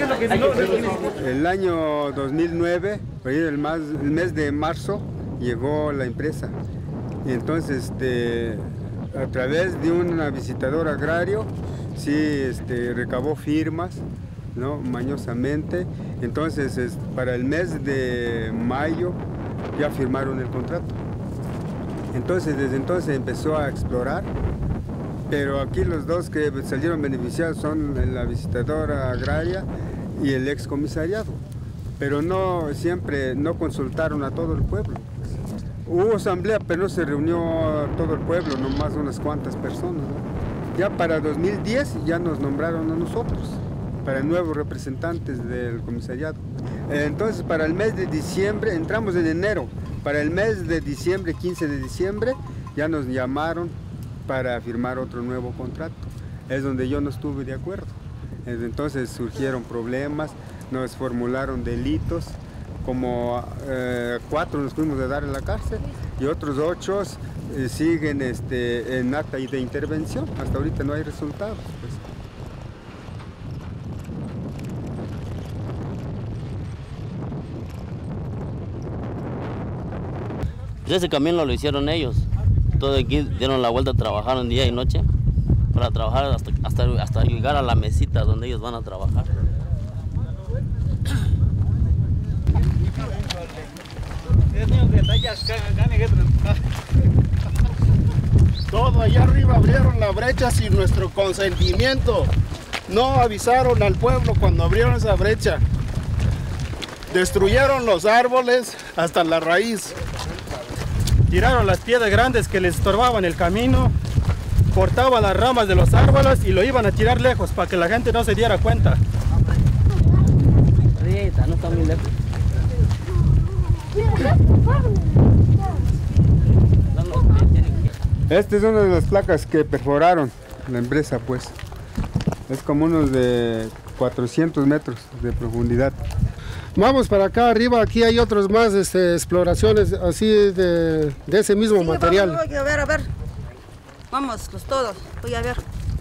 El año 2009, por ahí el mes de marzo, llegó la empresa. Y entonces, a través de un visitador agrario, sí, recabó firmas, ¿no? Mañosamente. Entonces, para el mes de mayo ya firmaron el contrato. Entonces, desde entonces empezó a explorar, pero aquí los dos que salieron beneficiados son la visitadora agraria y el excomisariado. Pero no siempre no consultaron a todo el pueblo. Hubo asamblea, pero no se reunió todo el pueblo, nomás unas cuantas personas, ¿no? Ya para 2010 ya nos nombraron a nosotros, para nuevos representantes del comisariado. Entonces para el mes de diciembre, entramos en enero, para el mes de diciembre, 15 de diciembre, ya nos llamaron para firmar otro nuevo contrato. Es donde yo no estuve de acuerdo. Entonces surgieron problemas, nos formularon delitos, como 4 nos fuimos a dar en la cárcel y otros 8 siguen en acta de intervención. Hasta ahorita no hay resultados. Pues. Ese camino lo hicieron ellos. Todo aquí dieron la vuelta, trabajaron día y noche para trabajar hasta llegar a la mesita donde ellos van a trabajar. Todo allá arriba abrieron la brecha sin nuestro consentimiento. No avisaron al pueblo cuando abrieron esa brecha. Destruyeron los árboles hasta la raíz. Tiraron las piedras grandes que les estorbaban el camino, cortaban las ramas de los árboles y lo iban a tirar lejos para que la gente no se diera cuenta. No está muy lejos. Esta es una de las placas que perforaron la empresa, pues. Es como unos de 400 metros de profundidad. Vamos para acá arriba, aquí hay otros más exploraciones así de ese mismo material. Vamos, a ver. Vamos, todos, voy a ver.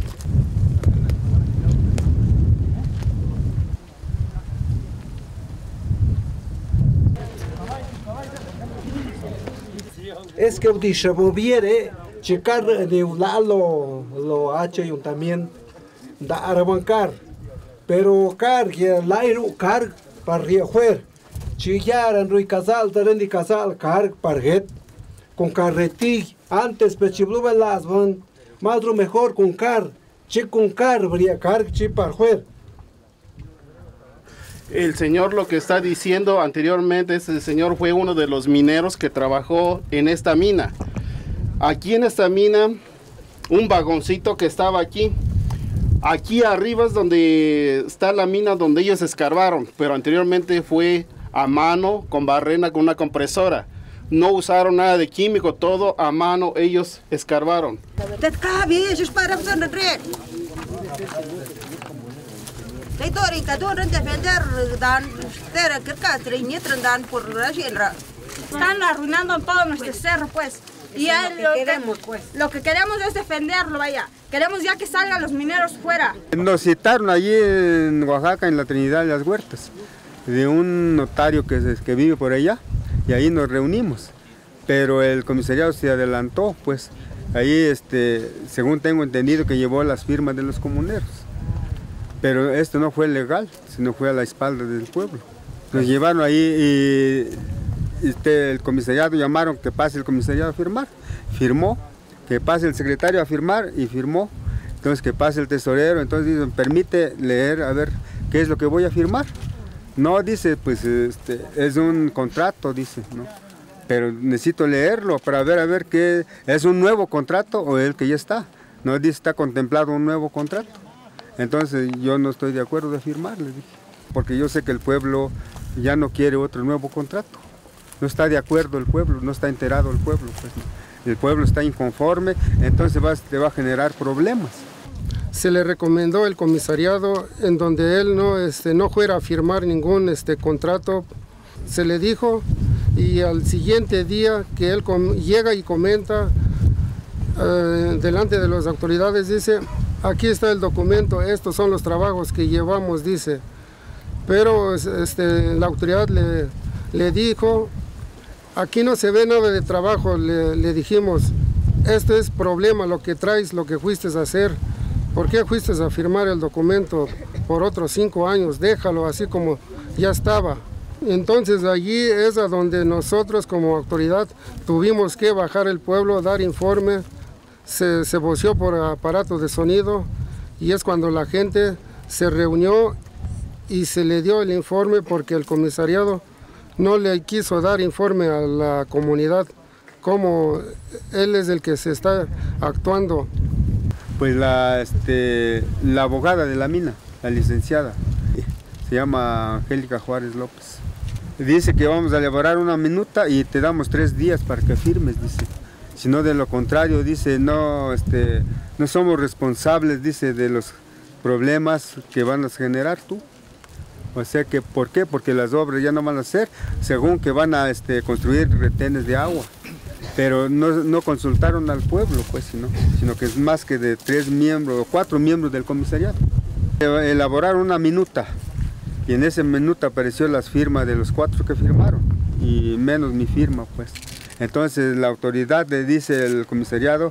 Es que si moviere, checar de un lado lo ayuntamiento da arrancar, pero car que la car para riejuer, chillar Rui Casal, Terendi Casal, car parget con carretí antes pechibluba las van más lo mejor con car bría car chi parjuer. El señor lo que está diciendo anteriormente es el señor fue uno de los mineros que trabajó en esta mina. Aquí en esta mina, un vagoncito que estaba aquí. Aquí arriba es donde está la mina donde ellos escarbaron, pero anteriormente fue a mano, con barrena, con una compresora. No usaron nada de químico, todo a mano ellos escarbaron. Están arruinando todo nuestro cerro, pues. Y lo que queremos es defenderlo, vaya. Queremos ya que salgan los mineros fuera. Nos citaron allí en Oaxaca, en la Trinidad de las Huertas, de un notario que vive por allá, y ahí nos reunimos. Pero el comisariado se adelantó, pues. Ahí, según tengo entendido, que llevó las firmas de los comuneros. Pero esto no fue legal, sino fue a la espalda del pueblo. Nos llevaron ahí y el comisariado llamaron que pase el comisariado a firmar. Firmó, que pase el secretario a firmar y firmó. Entonces que pase el tesorero, entonces dicen, permite leer a ver qué es lo que voy a firmar. No, dice, pues es un contrato, dice, ¿no? Pero necesito leerlo para ver a ver qué es un nuevo contrato o el que ya está. No dice está contemplado un nuevo contrato. Entonces yo no estoy de acuerdo de firmar, les dije, porque yo sé que el pueblo ya no quiere otro nuevo contrato. No está de acuerdo el pueblo, no está enterado el pueblo, pues, ¿no? El pueblo está inconforme, entonces te va a generar problemas. Se le recomendó el comisariado en donde él no fuera a firmar ningún contrato. Se le dijo y al siguiente día que él llega y comenta delante de las autoridades, dice, aquí está el documento, estos son los trabajos que llevamos, dice. pero la autoridad le dijo, aquí no se ve nada de trabajo, le dijimos, esto es problema, lo que traes, lo que fuiste a hacer, ¿por qué fuiste a firmar el documento por otros 5 años? Déjalo así como ya estaba. Entonces allí es a donde nosotros como autoridad tuvimos que bajar el pueblo, dar informe, se voció por aparato de sonido y es cuando la gente se reunió y se le dio el informe porque el comisariado no le quiso dar informe a la comunidad como él es el que se está actuando. Pues la abogada de la mina, la licenciada, se llama Angélica Juárez López. Dice que vamos a elaborar una minuta y te damos 3 días para que firmes, dice. Si no, de lo contrario, dice, no somos responsables, dice, de los problemas que van a generar tú. O sea que, ¿por qué? Porque las obras ya no van a ser, según que van a construir retenes de agua. Pero no consultaron al pueblo, pues, sino que es más que de 3 miembros o 4 miembros del comisariado. Elaboraron una minuta. Y en esa minuta apareció las firmas de los 4 que firmaron, y menos mi firma, pues. Entonces la autoridad le dice al comisariado,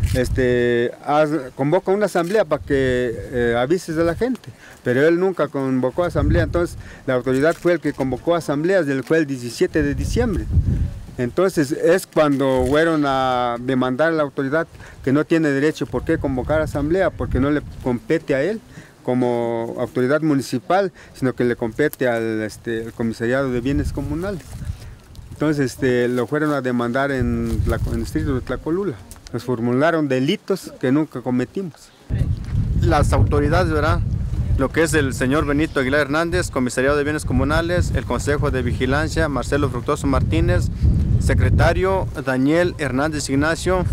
convoca una asamblea para que avises a la gente, pero él nunca convocó asamblea. Entonces la autoridad fue el que convocó asambleas, fue el 17 de diciembre. Entonces es cuando fueron a demandar a la autoridad que no tiene derecho por qué convocar asamblea, porque no le compete a él como autoridad municipal, sino que le compete al comisariado de bienes comunales. Entonces lo fueron a demandar en el distrito de Tlacolula. Nos formularon delitos que nunca cometimos. Las autoridades, ¿verdad? Lo que es el señor Benito Aguilar Hernández, comisariado de bienes comunales, el Consejo de Vigilancia, Marcelo Fructuoso Martínez, secretario Daniel Hernández Ignacio.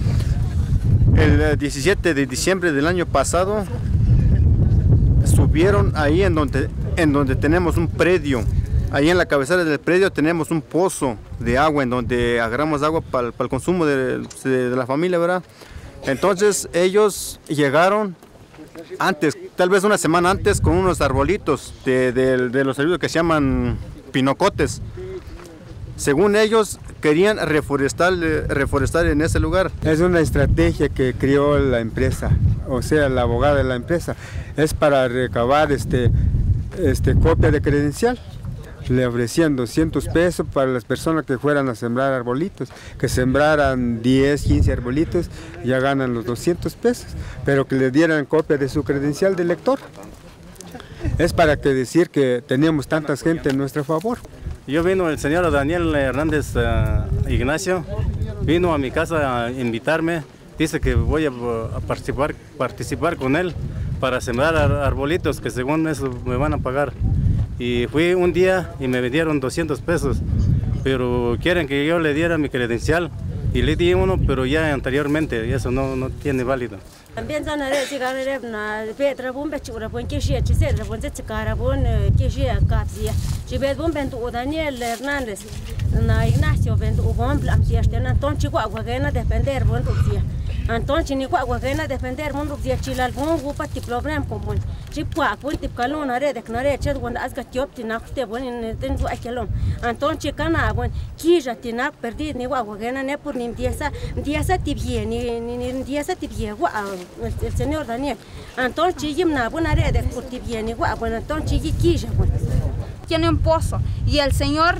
El 17 de diciembre del año pasado subieron ahí en donde tenemos un predio. Ahí en la cabecera del predio tenemos un pozo de agua en donde agarramos agua para el consumo de la familia, ¿verdad? Entonces ellos llegaron antes, tal vez una semana antes, con unos arbolitos de los arbolitos que se llaman pinocotes. Según ellos, querían reforestar en ese lugar. Es una estrategia que creó la empresa, o sea, la abogada de la empresa. Es para recabar copia de credencial. Le ofrecían 200 pesos para las personas que fueran a sembrar arbolitos, que sembraran 10, 15 arbolitos, ya ganan los 200 pesos, pero que le dieran copia de su credencial de lector. Es para que decir que teníamos tanta gente en nuestro favor. Yo vino el señor Daniel Hernández Ignacio, vino a mi casa a invitarme, dice que voy a participar con él para sembrar arbolitos, que según eso me van a pagar. Y fui un día y me dieron 200 pesos, pero quieren que yo le diera mi credencial y le di uno, pero ya anteriormente, y eso no tiene válido. También son na Petra bomba chura pon que she se de pon se cara pon que she capsia. Si ve bomba tu Daniel Hernández na Ignacio vendo bomba am si este na ton chico agua que na depender bon rusia. Anton chini kwa gana depender mon rusia chilal bon gupa ti problem común. Si pua pon ti kalon are de knare ched won azga tiop ti na te bon in ten du akelom. Anton chikana bon kija ti na perdi ni agua gana ne por nim diesa ti bien ni diesa ti bien wa el señor Daniel. Anton chigim na bon are de por ti bien ni wa bon anton chigi kija bon. Tiene un pozo y el señor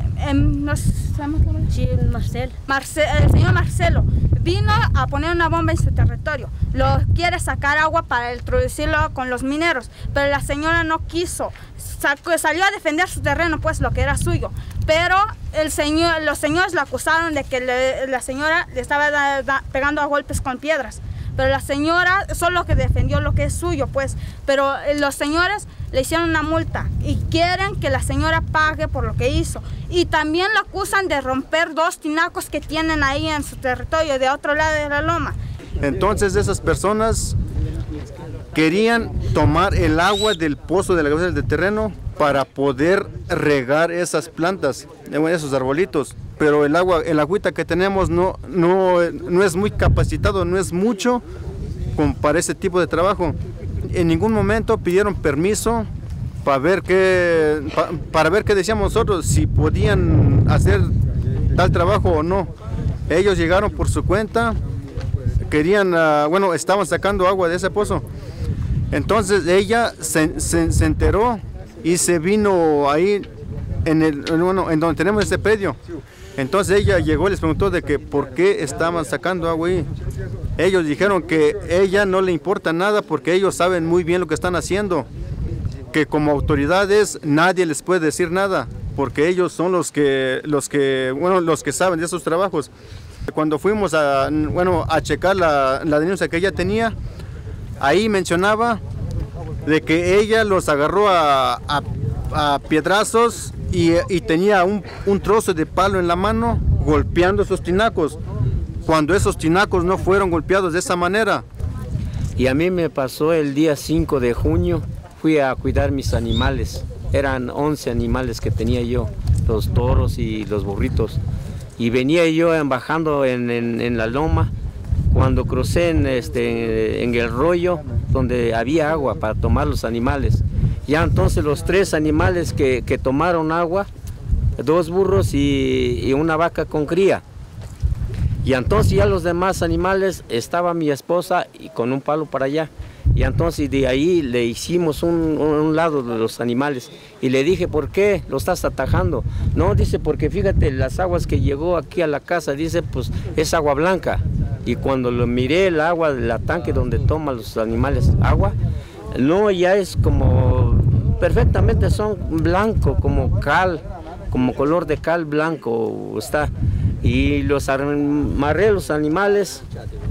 el señor Marcelo vino a poner una bomba en su territorio. Lo quiere sacar agua para introducirlo con los mineros, pero la señora no quiso. Salió a defender su terreno, pues lo que era suyo. Pero los señores lo acusaron de que la señora le estaba pegando a golpes con piedras. Pero la señora solo que defendió lo que es suyo, pues. Pero los señores le hicieron una multa y quieren que la señora pague por lo que hizo. Y también lo acusan de romper 2 tinacos que tienen ahí en su territorio, de otro lado de la loma. Entonces esas personas querían tomar el agua del pozo de la cabeza del terreno para poder regar esas plantas, esos arbolitos. Pero el agüita que tenemos no es muy capacitado, no es mucho para ese tipo de trabajo. En ningún momento pidieron permiso para ver qué decíamos nosotros, si podían hacer tal trabajo o no. Ellos llegaron por su cuenta, querían, estaban sacando agua de ese pozo. Entonces ella se enteró y se vino ahí en donde tenemos este predio. Entonces ella llegó y les preguntó de que por qué estaban sacando agua ahí. Ellos dijeron que a ella no le importa nada porque ellos saben muy bien lo que están haciendo, que como autoridades nadie les puede decir nada porque ellos son los que saben de esos trabajos. Cuando fuimos a checar la denuncia que ella tenía, ahí mencionaba de que ella los agarró a piedrazos y tenía un trozo de palo en la mano golpeando esos tinacos, cuando esos tinacos no fueron golpeados de esa manera. Y a mí me pasó el día 5 de junio, fui a cuidar mis animales, eran 11 animales que tenía yo, los toros y los burritos, y venía yo bajando en la loma, cuando crucé en el rollo donde había agua para tomar los animales. Ya entonces los 3 animales que tomaron agua, 2 burros y una vaca con cría. Y entonces ya los demás animales, estaba mi esposa y con un palo para allá. Y entonces de ahí le hicimos un lado de los animales. Y le dije, ¿por qué lo estás atajando? No, dice, porque fíjate, las aguas que llegó aquí a la casa, dice, pues es agua blanca. Y cuando lo miré, el agua del tanque donde toman los animales agua, no, ya es como, perfectamente son blanco, como cal, como color de cal blanco está. Y los amarré los animales,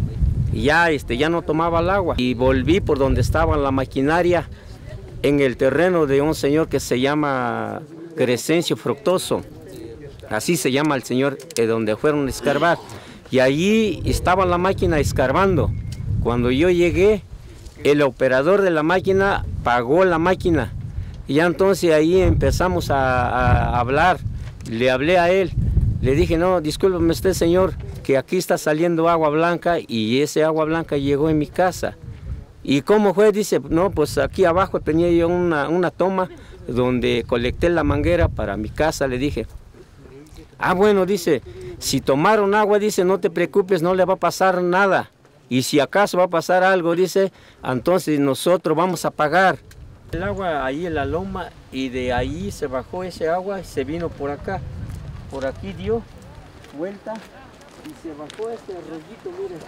y ya no tomaba el agua. Y volví por donde estaba la maquinaria, en el terreno de un señor que se llama Crescencio Fructoso. Así se llama el señor, donde fueron a escarbar. Y allí estaba la máquina escarbando. Cuando yo llegué, el operador de la máquina pagó la máquina. Y ya entonces ahí empezamos a hablar. Le hablé a él. Le dije, no, discúlpeme usted, señor, que aquí está saliendo agua blanca y ese agua blanca llegó en mi casa. ¿Y cómo fue? Dice, no, pues aquí abajo tenía yo una toma donde colecté la manguera para mi casa, le dije. Ah, bueno, dice, si tomaron agua, dice, no te preocupes, no le va a pasar nada. Y si acaso va a pasar algo, dice, entonces nosotros vamos a pagar. El agua ahí en la loma y de ahí se bajó ese agua y se vino por acá. Por aquí dio vuelta y se bajó este rollito, miren.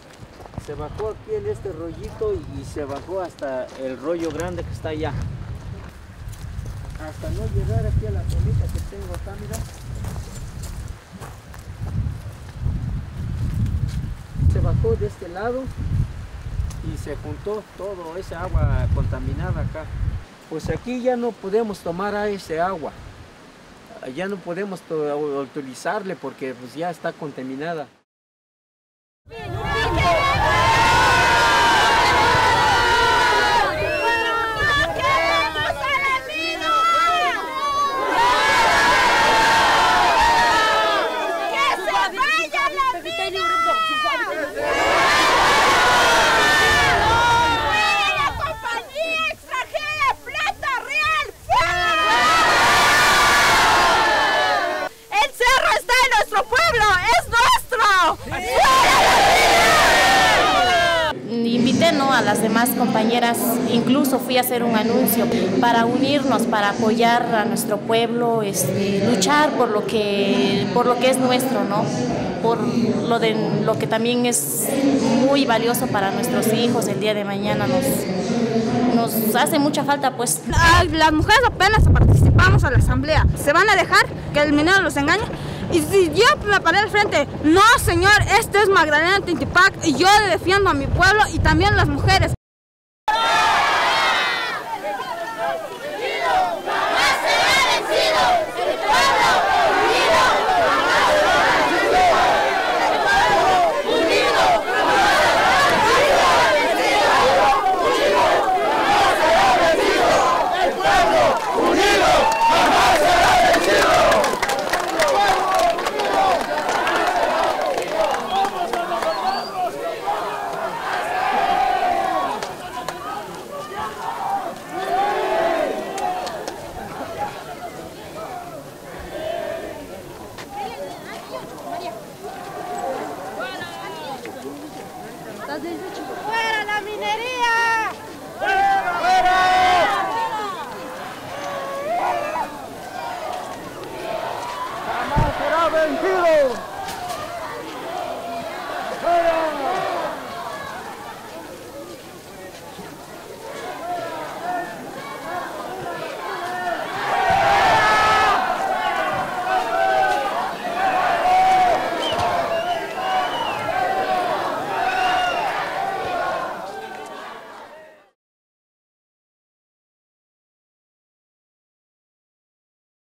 Se bajó aquí en este rollito y se bajó hasta el rollo grande que está allá. Hasta no llegar aquí a la colita que tengo acá, mira. Se bajó de este lado y se juntó todo esa agua contaminada acá. Pues aquí ya no podemos tomar a ese agua. Ya no podemos utilizarle porque pues, ya está contaminada. A las demás compañeras, incluso fui a hacer un anuncio para unirnos, para apoyar a nuestro pueblo, luchar por lo que es nuestro, ¿no? Por lo que también es muy valioso para nuestros hijos el día de mañana. Nos hace mucha falta, pues. Las mujeres apenas participamos a la asamblea. ¿Se van a dejar que el minero los engañe? Y si yo me paré al frente, no señor, este es Magdalena Tintipac y yo defiendo a mi pueblo y también a las mujeres. ¡Fuera la minería! ¡Fuera! ¡Fuera! ¡Jamás será vencido!